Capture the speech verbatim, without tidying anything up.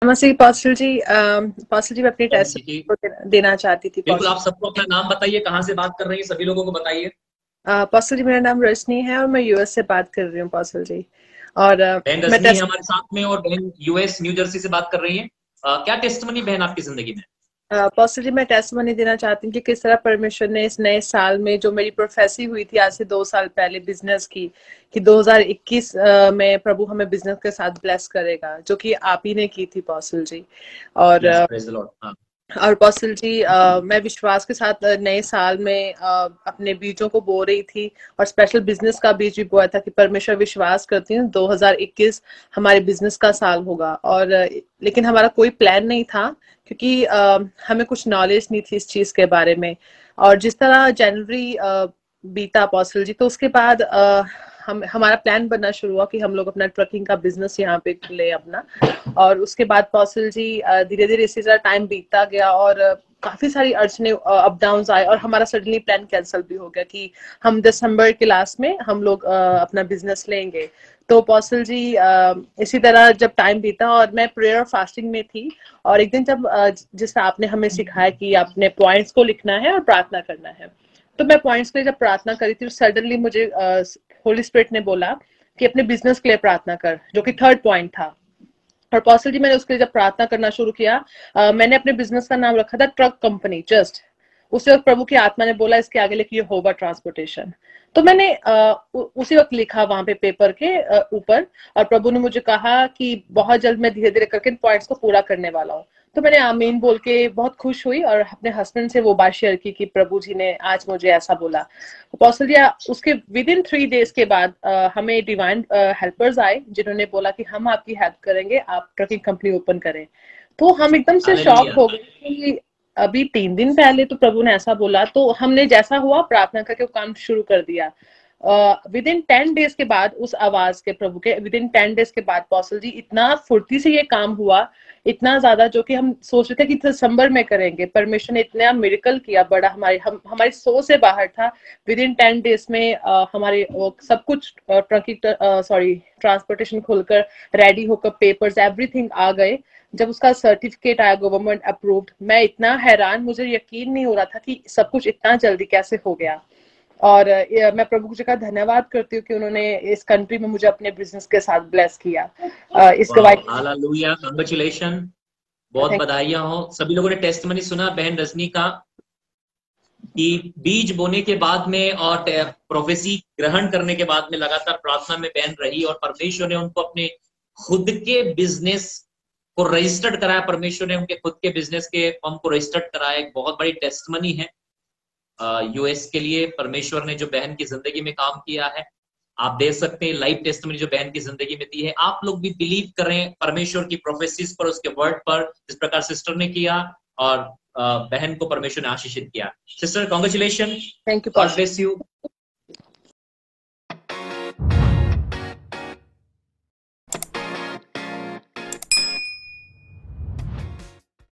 नमस्ते पॉस्टल जी। पॉस्टल जी मैं अपनी टेस्ट को देना चाहती थी। बिल्कुल, आप सबको अपना नाम बताइए, कहाँ से बात कर रही हैं, सभी लोगों को बताइए। पॉस्टल जी मेरा नाम रजनी है और मैं यूएस से बात कर रही हूँ पॉस्टल जी। और बहन रजनी है हमारे साथ में और बहन यूएस न्यू जर्सी से बात कर रही हैं। क्या टेस्टमनी बहन आपकी जिंदगी में? पॉस्टल जी मैं टेस्टमनी देना चाहती हूँ कि किस तरह परमेश्वर ने इस नए साल में जो मेरी प्रोफेसी हुई थी आज से दो साल पहले बिजनेस की, कि दो हज़ार इक्कीस में प्रभु हमें बिजनेस के साथ ब्लेस करेगा, जो कि आप ही ने की थी पॉस्टल जी। और yes, और पॉस्टल जी आ, मैं विश्वास के साथ नए साल में आ, अपने बीजों को बो रही थी और स्पेशल बिजनेस का बीज भी बोया था कि परमेश्वर विश्वास करती हूँ दो हज़ार इक्कीस हमारे बिजनेस का साल होगा। और लेकिन हमारा कोई प्लान नहीं था क्योंकि आ, हमें कुछ नॉलेज नहीं थी इस चीज के बारे में। और जिस तरह जनवरी बीता पॉस्टल जी, तो उसके बाद आ, हम हमारा प्लान बनना शुरू हुआ कि हम लोग अपना ट्रकिंग का बिजनेस यहाँ पे ले अपना। और उसके बाद पॉस्टल जी धीरे धीरे इसी तरह टाइम बीतता गया और काफी सारी अड़चने अप डाउन आए और हमारा सडनली प्लान कैंसिल भी हो गया कि हम दिसंबर के लास्ट में हम लोग अपना बिजनेस लेंगे। तो पॉस्टल जी इसी तरह जब टाइम बीता और मैं प्रेयर और फास्टिंग में थी, और एक दिन जब जिस आपने हमें सिखाया कि अपने पॉइंट्स को लिखना है और प्रार्थना करना है, तो मैं पॉइंट्स के लिए जब प्रार्थना करी थी सडनली मुझे होली स्पिरिट ने बोला कि अपने बिजनेस के लिए प्रार्थना कर, जो कि थर्ड पॉइंट था। और पॉस्टल जी मैंने उसके लिए जब प्रार्थना करना शुरू किया, आ, मैंने अपने बिजनेस का नाम रखा था ट्रक कंपनी जस्ट। उसी वक्त प्रभु की आत्मा ने बोला इसके आगे लिखिए होवा ट्रांसपोर्टेशन। तो मैंने आ, उसी वक्त लिखा वहां पे पेपर के ऊपर, और प्रभु ने मुझे कहा कि बहुत जल्द मैं धीरे धीरे करके इन पॉइंट्स को पूरा करने वाला हूँ। तो मैंने आमीन बोल के बहुत खुश हुई और अपने हस्बैंड से वो बात शेयर की कि प्रभु जी ने आज मुझे ऐसा बोला। पॉस्टल जी उसके विद इन थ्री डेज के बाद आ, हमें डिवाइन हेल्पर्स आए जिन्होंने बोला कि हम आपकी हेल्प करेंगे, आप ट्रकिंग कंपनी ओपन करें। तो हम एकदम से शॉक हो गए कि अभी तीन दिन पहले तो प्रभु ने ऐसा बोला, तो हमने जैसा हुआ प्रार्थना करके वो काम शुरू कर दिया। विद इन टेन डेज के बाद उस आवाज के प्रभु के विद इन टेन डेज के बाद पॉस्टल जी इतना फुर्ती से ये काम हुआ, इतना ज्यादा जो कि हम सोच रहे थे कि दिसंबर में करेंगे। परमेश्वर ने इतना मिरेकल किया बड़ा, हमारे हम हमारी सोच से बाहर था। विद इन टेन डेज में uh, हमारे सब कुछ ट्रकिंग सॉरी ट्रांसपोर्टेशन खुलकर रेडी होकर पेपर्स एवरीथिंग आ गए। जब उसका सर्टिफिकेट आया गवर्नमेंट अप्रूव्ड, मैं इतना हैरान, मुझे यकीन नहीं हो रहा था कि सब कुछ इतना जल्दी कैसे हो गया। और मैं प्रभु जी का धन्यवाद करती हूँ कि उन्होंने इस कंट्री में मुझे अपने बिजनेस के साथ ब्लेस किया। इस गवाही हालेलुया, कांग्रेचुलेशन, बहुत बधाइयां हो। सभी लोगों ने टेस्टमनी सुना बहन रजनी का कि बीज बोने के बाद में और प्रोफेसी ग्रहण करने के बाद में लगातार प्रार्थना में बहन रही और परमेश्वर ने उनको अपने खुद के बिजनेस को रजिस्टर्ड कराया। परमेश्वर ने उनके खुद के बिजनेस के फर्म को रजिस्टर्ड कराया। एक बहुत बड़ी टेस्टमनी है यूएस के लिए परमेश्वर ने जो बहन की जिंदगी में काम किया है। आप देख सकते हैं लाइव टेस्टमनी जो बहन की जिंदगी में दी है। आप लोग भी बिलीव करें परमेश्वर की प्रोफेसीज पर, उसके वर्ड पर, जिस प्रकार सिस्टर ने किया और बहन को परमेश्वर ने आशीषित किया। Sister congratulation, thank you, God bless you.